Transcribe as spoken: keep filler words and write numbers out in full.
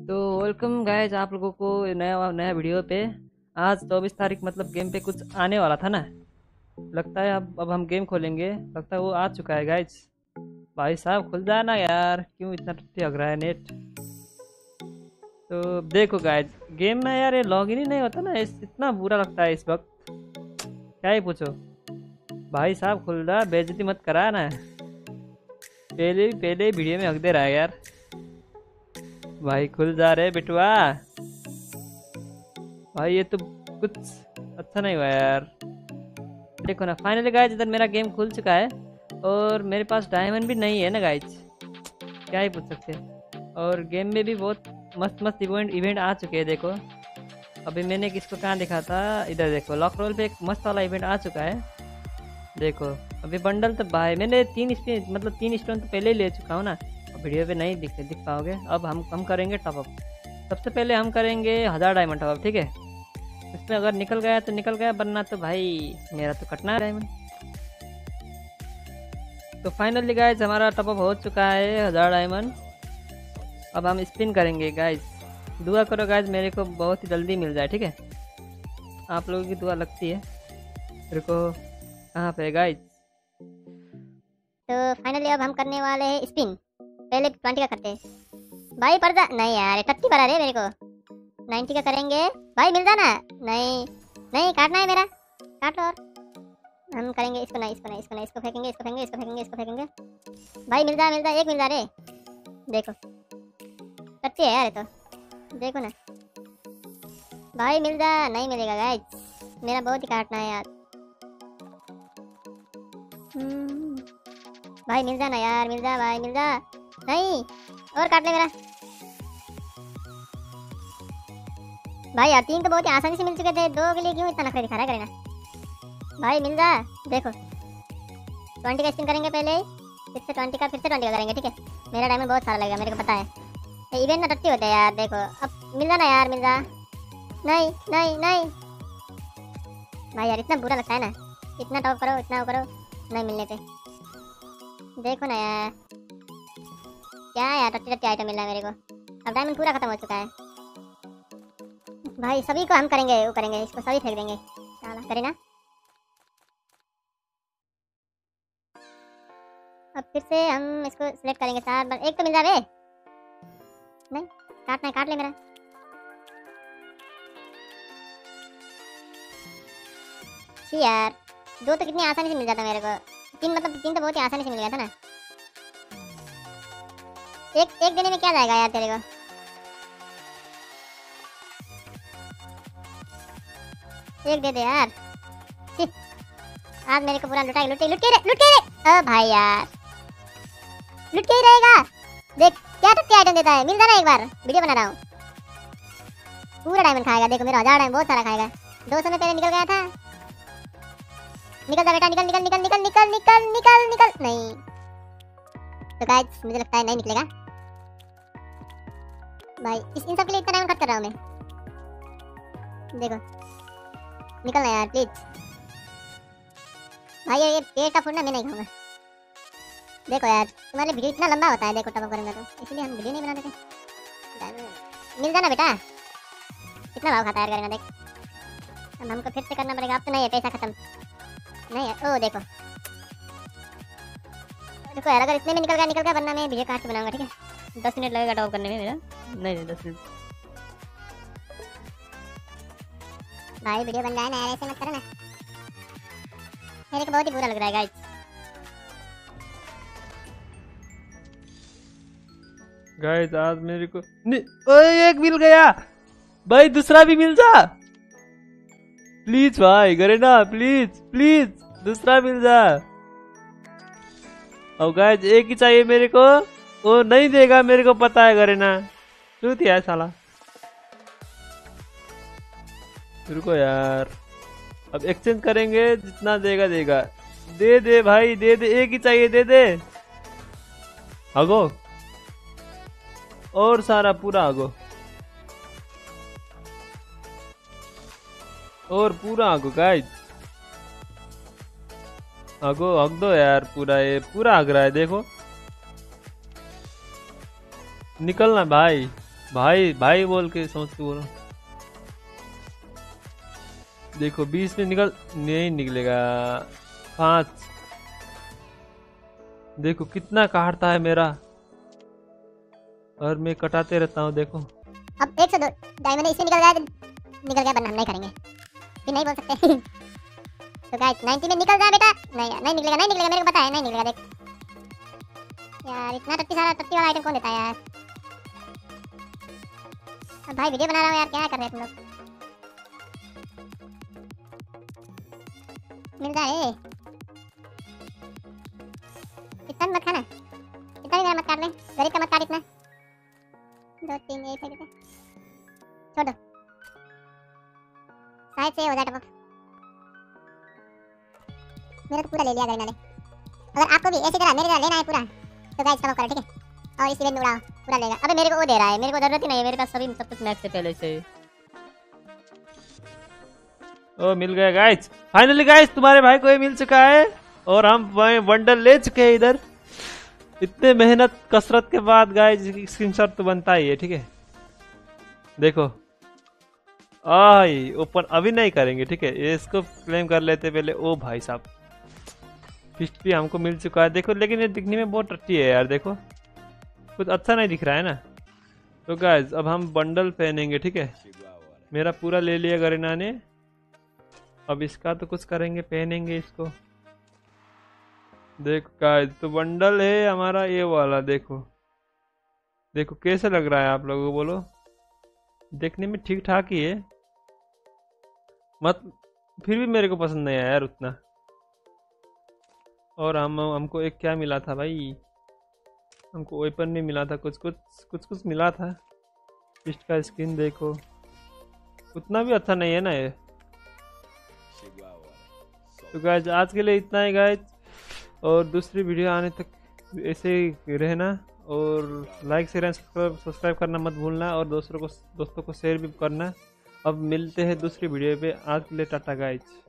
तो welcome guys आप लोगों को नया नया वीडियो पे। आज चौबीस तारीख मतलब गेम पे कुछ आने वाला था ना। लगता है अब अब हम गेम खोलेंगे। लगता है वो आ चुका है गाइज। भाई साहब खुल जाना यार, क्यों इतना टट्टी हग रहा है नेट। तो देखो गाइज, गेम में यार ये लॉगिन ही नहीं होता ना, इस इतना बुरा लगता है इस वक्त। क्या ही पूछो। भाई साहब खुल रहा, बेइज्जती मत करा ना। पहले पहले वीडियो में हक दे रहा है यार। भाई खुल जा रहे बिटवा। भाई ये तो कुछ अच्छा नहीं हुआ यार। देखो ना, फाइनली गाइज इधर मेरा गेम खुल चुका है और मेरे पास डायमंड भी नहीं है ना गाइज। क्या ही पूछ सकते हैं। और गेम में भी बहुत मस्त मस्त इवेंट इवेंट आ चुके हैं। देखो अभी मैंने किसको कहाँ देखा था, इधर देखो लॉक रोल पे एक मस्त वाला इवेंट आ चुका है। देखो अभी बंडल तो भाई मैंने तीन स्पिन मतलब तीन स्टोन तो पहले ही ले चुका हूँ ना। वीडियो पे नहीं दिख दिख पाओगे। अब हम हम करेंगे टॉपअप। सबसे पहले हम करेंगे हज़ार डायमंड टॉपअप, ठीक है। इसमें अगर निकल गया तो निकल गया, वरना तो भाई मेरा तो कटना है डायमंड। तो फाइनली गाइज हमारा टॉपअप हो चुका है हज़ार डायमंड। अब हम स्पिन करेंगे गाइज। दुआ करो गाइज मेरे को बहुत ही जल्दी मिल जाए, ठीक है। आप लोगों की दुआ लगती है मेरे को। कहाँ पे गाइज? तो फाइनली अब हम करने वाले हैं स्पिन। पहले ट्वेंटी का करते हैं भाई। पर जा नहीं यार, थर्टी पर आ रहे मेरे को। नाइन्टी का करेंगे भाई, मिल जाना। नहीं नहीं काटना है मेरा, काट लो। और हम करेंगे इसको नहीं, इसको नहीं, इसको नहीं, इसको फेंकेंगे, इसको फेंकेंगे, इसको फेंकेंगे, इसको फेंकेंगे। भाई मिल जा, मिल जा, एक मिल जा रे। देखो थर्टी है यार ये तो, देखो ना भाई मिल जा। नहीं मिलेगा गाइस, मेरा बहुत ही काटना है यार। हम्म, भाई मिल जा ना यार, मिल जा भाई, मिल जा। नहीं और काट ले मेरा भाई। यार तीन तो बहुत ही आसानी से मिल चुके थे, दो के लिए क्यों इतना नखरे दिखा रहा है करेना। भाई मिल जा। देखो ट्वेंटी का स्पिन करेंगे पहले, फिर से ट्वेंटी का, फिर से ट्वेंटी का करेंगे, ठीक है। मेरा डायमंड बहुत सारा लगेगा मेरे को पता है। ये इवेंट में टट्टी होते हैं यार। देखो अब मिल जाना यार, मिल जा। नहीं नहीं नहीं भाई यार इतना बुरा लगता है ना। इतना टॉप करो, इतना वो करो, नहीं मिलने पे। देखो ना यार, क्या यार टट्टी टट्टी आइटम मिल रहा है मेरे को। अब डायमंड पूरा खत्म हो चुका है भाई। सभी को हम करेंगे, वो करेंगे, इसको सभी फेंक देंगे। साला करे ना। अब फिर से हम इसको सिलेक्ट करेंगे चार बार। एक तो मिल जाए। नहीं काटना है, काट ले मेरा। छी यार, दो तो कितनी आसानी से मिल जाता मेरे को। तीन मतलब तीन तो बहुत ही आसानी से मिल गया था ना। एक एक देने में क्या जाएगा यार तेरे को। एक दे दे यार। आज मेरे को पूरा लुटा लुटे लुट के लुट के रे। ओ भाई यार लुट के ही रहेगा। देख क्या टट्टी आइटम देता है। मिल जाना एक बार, वीडियो बना रहा हूँ। पूरा डायमंड खाएगा। देखो मेरा हजार डायमंड बहुत सारा खाएगा। दो सौ में पहले निकल गया था। निकल जा बेटा, निकल निकल निकल निकल निकल निकल निकल निकल। नहीं तो गाइस मुझे लगता है नहीं निकलेगा भाई। इस इन सब के लिए इतना डायमंड खर्च कर रहा हूँ मैं। देखो निकलना यार प्लीज भाई। ये पेट का फूड ना मैं नहीं खाऊंगा। देखो यार तुम्हारे वीडियो इतना लंबा होता है, देखो टॉप करूंगा तो इसलिए हम वीडियो नहीं बना देते। मिल जाना बेटा। कितना भाव खाता है करेगा। देख अब हमको फिर से करना पड़ेगा। अब तो नहीं है, पैसा खत्म नहीं है। ओ देखो देखो यार, अगर इतने में निकल गया निकल गया, वरना मैं वीडियो काट के बनाऊंगा, ठीक है। दस मिनट लगेगा टॉप करने में मेरा। नहीं नहीं दस मिनट भाई वीडियो बन रहा है ना यार, ऐसे मत करो ना। मेरे को बहुत ही बुरा लग रहा है गाइस। गाइस आज मेरे को नहीं, ओए एक मिल गया भाई, दूसरा भी मिल जा प्लीज भाई। करे ना प्लीज प्लीज, दूसरा मिल जा। और गाइस एक ही चाहिए मेरे को, वो नहीं देगा मेरे को पता है। करे ना चूत है साला। रुको यार, अब एक्सचेंज करेंगे, जितना देगा देगा। दे दे भाई, दे दे, एक ही चाहिए, दे दे। आगो और सारा पूरा आगो, और पूरा आगो गाइस। आगो हक दो यार पूरा, ये पूरा हक रहा है। देखो निकलना भाई। भाई भाई बोल के समझ के बोलो। देखो बीस में निकल नहीं निकलेगा। पाँच। देखो कितना काटता है मेरा, और मैं कटाते रहता हूँ। देखो अब एक सौ दो डायमंड इससे निकल गया तो निकल गया, वरना हम नहीं करेंगे, फिर नहीं बोल सकते। तो गाइस नाइंटी में निकल जा बेटा। नहीं नहीं निकलेगा, नहीं निकलेगा, मेरे को पता है नहीं निकलेगा। देख यार इतना टट्टी सारा टट्टी वाला आइटम कौन देता है यार। अब भाई वीडियो बना रहा हूँ यार, क्या कर रहे हैं तुम लोग। मिल जाए इतना भी मत खाना, इतना भी मेरा मत काट ले, गरीब का मत काट इतना। दो तीन एक है बेटा, छोड़ दो साइड से हो जाए टपक। मेरा तो पूरा ले लिया गरीना ने। अगर आपको भी ऐसी तरह मेरी तरह लेना है पूरा तो गाइस टपक करो, ठीक है, और इस इवेंट में उड़ाओ, पूरा लेगा। अबे मेरे को वो दे रहा है, मेरे को जरूरत ही नहीं है, मेरे पास सभी सब कुछ मैक्स से पहले से। ओ मिल गया गाइस, फाइनली गाइस तुम्हारे भाई को ये मिल चुका है, और हम बंडल ले चुके हैं इधर। इतने मेहनत कसरत के बाद गाइस स्क्रीनशॉट तो बनता ही है, ठीक है। देखो आई ओपन अभी नहीं करेंगे, ठीक है, ये इसको क्लेम कर लेते पहले। ओ भाई साहब फिस्ट भी हमको मिल चुका है। देखो लेकिन ये दिखने में बहुत टट्टी है यार, देखो कुछ अच्छा नहीं दिख रहा है ना। तो गाइस अब हम बंडल पहनेंगे, ठीक है। मेरा पूरा ले लिया गरीना ने, अब इसका तो कुछ करेंगे, पहनेंगे इसको। देखो गाइस तो बंडल है हमारा ये वाला। देखो देखो कैसे लग रहा है आप लोगों को, बोलो। देखने में ठीक ठाक ही है, मत फिर भी मेरे को पसंद नहीं आया यार उतना। और हम हमको एक क्या मिला था भाई, हमको वेपन नहीं मिला था, कुछ कुछ कुछ कुछ मिला था। फिस्ट का स्किन देखो उतना भी अच्छा नहीं है ना ये। तो गाइस आज के लिए इतना ही गाइस, और दूसरी वीडियो आने तक ऐसे ही रहना, और लाइक शेयर एंड सब्सक्राइब करना मत भूलना, और दूसरों को दोस्तों को शेयर भी करना। अब मिलते हैं दूसरी वीडियो पे, आज के लिए टाटा गाइस।